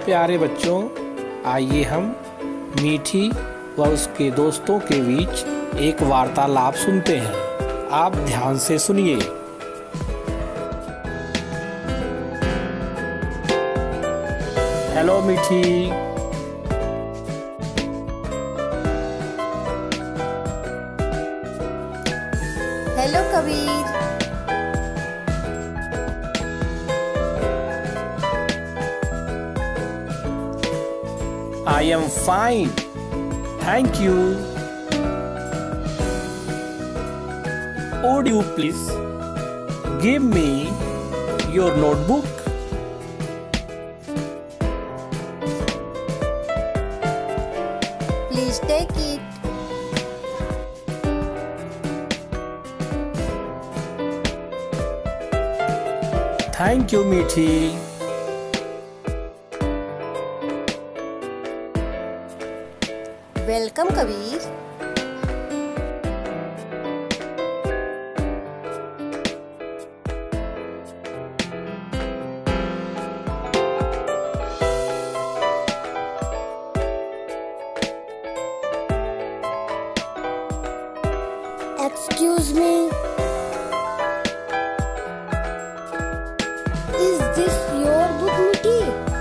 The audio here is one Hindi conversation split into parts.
प्यारे बच्चों, आइए हम मीठी व उसके दोस्तों के बीच एक वार्तालाप सुनते हैं। आप ध्यान से सुनिए। Hello Mithi. Hello Kabir. I am fine. Thank you. Would you please give me your notebook? Please take it. Thank you, Mithi. Welcome Kabir. Excuse me. Is this your book, Miti?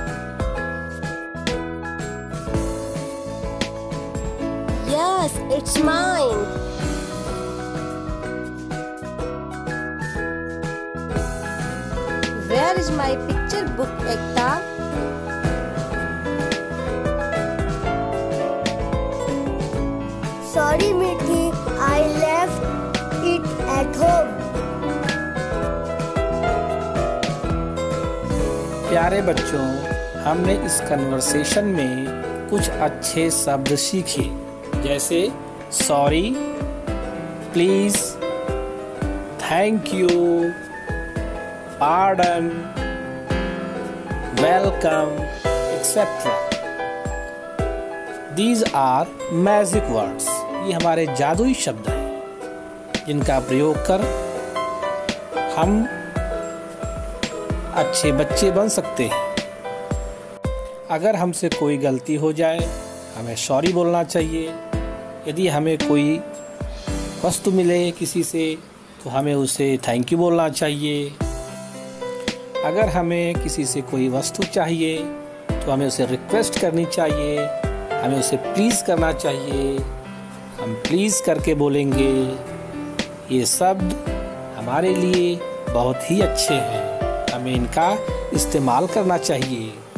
Yes, it's mine. Where is my picture book, Ekta? Sorry, Miti. I left it at home. प्यारे बच्चों, हमने इस कन्वर्सेशन में कुछ अच्छे शब्द सीखे, जैसे sorry, please, thank you, pardon, welcome, etcetera. These are magic words. ये हमारे जादुई शब्द हैं जिनका प्रयोग कर हम अच्छे बच्चे बन सकते हैं। अगर हमसे कोई गलती हो जाए, हमें सॉरी बोलना चाहिए। यदि हमें कोई वस्तु मिले किसी से, तो हमें उसे थैंक यू बोलना चाहिए। अगर हमें किसी से कोई वस्तु चाहिए, तो हमें उसे रिक्वेस्ट करनी चाहिए, हमें उसे प्लीज़ करना चाहिए। हम प्लीज़ करके बोलेंगे। ये शब्द हमारे लिए बहुत ही अच्छे हैं, हमें इनका इस्तेमाल करना चाहिए।